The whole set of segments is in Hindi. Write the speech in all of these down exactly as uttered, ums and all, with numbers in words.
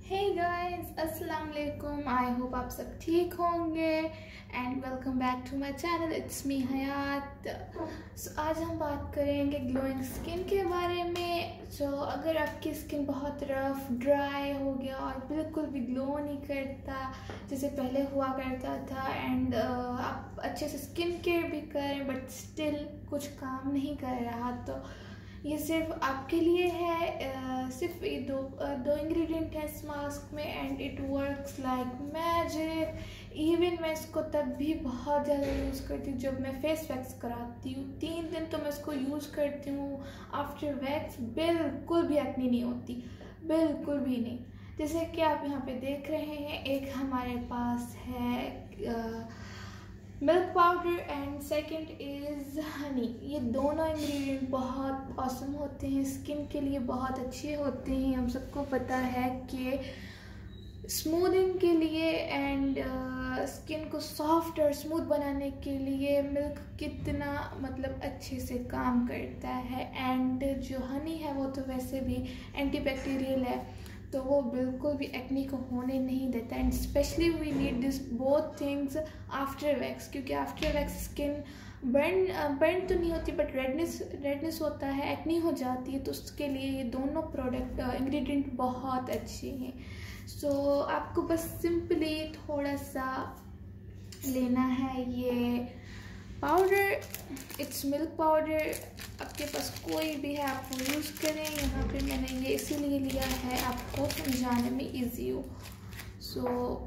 हे गाइस, अस्सलाम वालेकुम। आई होप आप सब ठीक होंगे and welcome back to my channel. It's me Hayat. So आज हम बात करेंगे ग्लोइंग स्किन के बारे में। सो so, अगर आपकी स्किन बहुत रफ ड्राई हो गया और बिल्कुल भी ग्लो नहीं करता जैसे पहले हुआ करता था एंड uh, आप अच्छे से स्किन केयर भी करें बट स्टिल कुछ काम नहीं कर रहा, तो ये सिर्फ आपके लिए है। uh, सिर्फ ये दो uh, दो इंग्रेडिएंट है इस मास्क में and it works like magic. Even मैं इसको तब भी बहुत ज़्यादा यूज़ करती हूँ जब मैं फेस वैक्स कराती हूँ। तीन दिन तो मैं इसको यूज़ करती हूँ। आफ्टर वैक्स बिल्कुल भी एक्ने नहीं होती, बिल्कुल भी नहीं। जैसे कि आप यहाँ पे देख रहे हैं, एक हमारे पास है milk powder and second is honey. ये दोनों इंग्रेडिएंट बहुत ऑसम होते हैं, स्किन के लिए बहुत अच्छे होते हैं। हम सबको पता है कि स्मूथिंग के लिए एंड स्किन को सॉफ्ट और स्मूथ बनाने के लिए मिल्क कितना मतलब अच्छे से काम करता है। एंड जो हनी है वो तो वैसे भी एंटीबैक्टीरियल है, तो वो बिल्कुल भी एक्ने को होने नहीं देता। And specially we need this both things after wax, क्योंकि after wax skin burn burn तो नहीं होती बट रेडनेस रेडनेस होता है, एक्ने हो जाती है। तो उसके लिए ये दोनों प्रोडक्ट इंग्रेडिएंट बहुत अच्छे हैं। सो so, आपको बस सिंपली थोड़ा सा लेना है ये पाउडर। इट्स मिल्क पाउडर, आपके पास कोई भी है आप वो यूज़ करें। यहाँ पे मैंने ये इसीलिए लिया है आपको समझाने में इजी हो। सो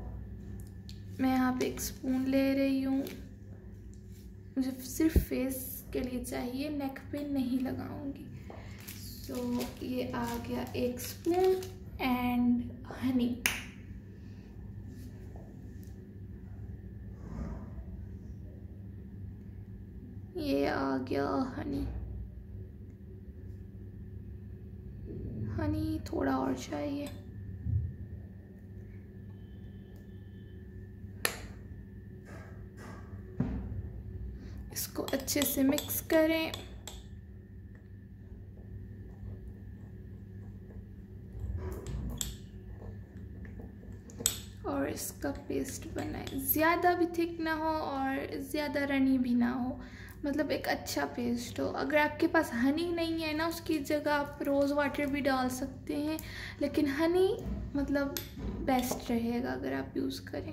so, मैं यहाँ पे एक स्पून ले रही हूँ, मुझे सिर्फ फेस के लिए चाहिए, नेक पे नहीं लगाऊंगी। सो so, ये आ गया एक स्पून एंड हनी। ये आ गया हनी। हनी थोड़ा और चाहिए। इसको अच्छे से मिक्स करें। और इसका पेस्ट बनाएं, ज़्यादा भी थिक ना हो और ज़्यादा रनी भी ना हो, मतलब एक अच्छा पेस्ट हो। अगर आपके पास हनी नहीं है ना, उसकी जगह आप रोज़ वाटर भी डाल सकते हैं, लेकिन हनी मतलब बेस्ट रहेगा अगर आप यूज़ करें।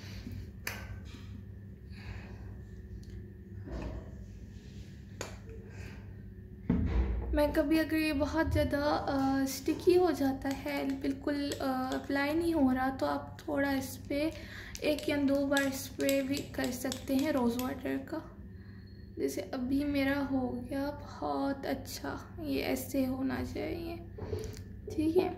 मैं कभी अगर ये बहुत ज़्यादा स्टिकी हो जाता है, बिल्कुल अप्लाई नहीं हो रहा, तो आप थोड़ा इस पर एक या दो बार स्प्रे भी कर सकते हैं रोज़ वाटर का। जैसे अभी मेरा हो गया बहुत अच्छा, ये ऐसे होना चाहिए, ठीक है।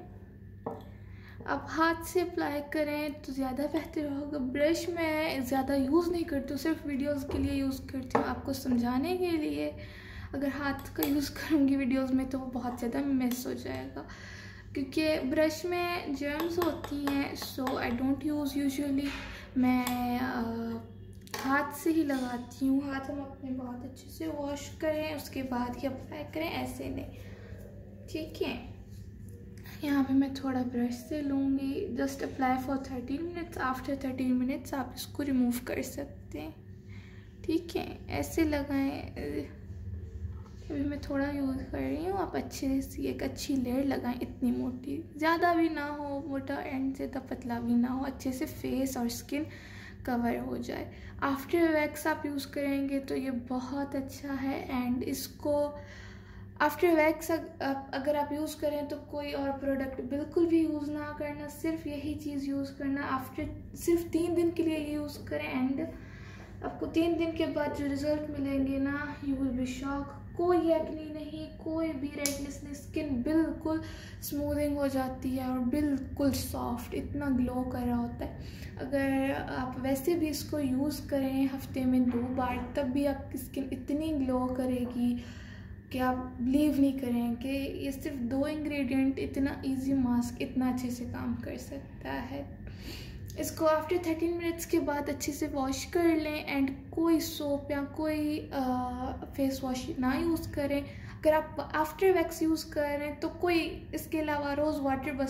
आप हाथ से अप्लाई करें तो ज़्यादा बेहतर होगा। ब्रश मैं ज़्यादा यूज़ नहीं करती हूँ, सिर्फ वीडियोस के लिए यूज़ करती हूँ आपको समझाने के लिए। अगर हाथ का यूज़ करूँगी वीडियोस में तो वो बहुत ज़्यादा मिस हो जाएगा, क्योंकि ब्रश में जर्म्स होती हैं। So I don't use usually, मैं आ, हाथ से ही लगाती हूँ। हाथ हम अपने बहुत अच्छे से वॉश करें, उसके बाद ही अप्लाई करें, ऐसे नहीं, ठीक है। यहाँ पे मैं थोड़ा ब्रश से लूँगी। Just apply for thirteen minutes. After thirteen minutes आप इसको रिमूव कर सकते हैं, ठीक है। ऐसे लगाएं। अभी मैं थोड़ा यूज़ कर रही हूँ, आप अच्छे से एक अच्छी लेयर लगाएं, इतनी मोटी, ज़्यादा भी ना हो मोटा एंड ज़्यादा पतला भी ना हो, अच्छे से फेस और स्किन कवर हो जाए। आफ्टर वैक्स आप यूज़ करेंगे तो ये बहुत अच्छा है। एंड इसको आफ्टर वैक्स अगर आप यूज़ करें तो कोई और प्रोडक्ट बिल्कुल भी यूज़ ना करना, सिर्फ यही चीज़ यूज़ करना। आफ्टर सिर्फ तीन दिन के लिए यूज़ करें एंड आपको तीन दिन के बाद जो रिज़ल्ट मिलेंगे ना, यू विल बी शॉक। कोई एक्ने नहीं, कोई भी रेडनेस नहीं, स्किन बिल्कुल स्मूथिंग हो जाती है और बिल्कुल सॉफ्ट, इतना ग्लो कर रहा होता है। अगर आप वैसे भी इसको यूज़ करें हफ्ते में दो बार, तब भी आपकी स्किन इतनी ग्लो करेगी कि आप बिलीव नहीं करें कि ये सिर्फ दो इंग्रेडिएंट इतना इजी मास्क इतना अच्छे से काम कर सकता है। इसको आफ्टर थर्टीन मिनट्स के बाद अच्छे से वॉश कर लें एंड कोई सोप या कोई फेस वॉश ना यूज़ करें। अगर आप आफ्टर वैक्स यूज़ कर रहे हैं तो कोई इसके अलावा रोज़ वाटर बस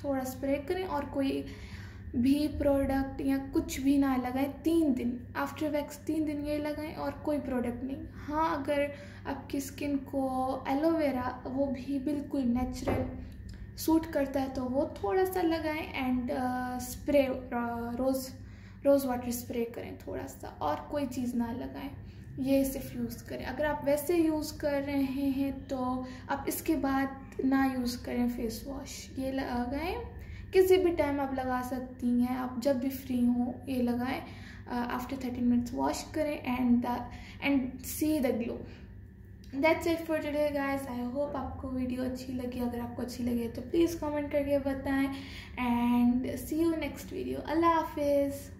थोड़ा स्प्रे करें और कोई भी प्रोडक्ट या कुछ भी ना लगाएं तीन दिन। आफ्टर वैक्स तीन दिन ये लगाएं और कोई प्रोडक्ट नहीं। हाँ, अगर आपकी स्किन को एलोवेरा वो भी बिल्कुल नेचुरल सूट करता है तो वो थोड़ा सा लगाएं and spray rose rose water spray करें थोड़ा सा, और कोई चीज़ ना लगाएं, ये सिर्फ यूज़ करें। अगर आप वैसे यूज़ कर रहे हैं तो आप इसके बाद ना यूज़ करें फेस वॉश, ये लगाएं किसी भी टाइम आप लगा सकती हैं, आप जब भी फ्री हो ये लगाएं। आफ्टर थर्टीन मिनट्स वॉश करें and and see the glow. That's it for today guys. I hope आपको वीडियो अच्छी लगी। अगर आपको अच्छी लगी तो प्लीज़ कमेंट करके बताएं and see you next video. अल्लाह हाफिज़।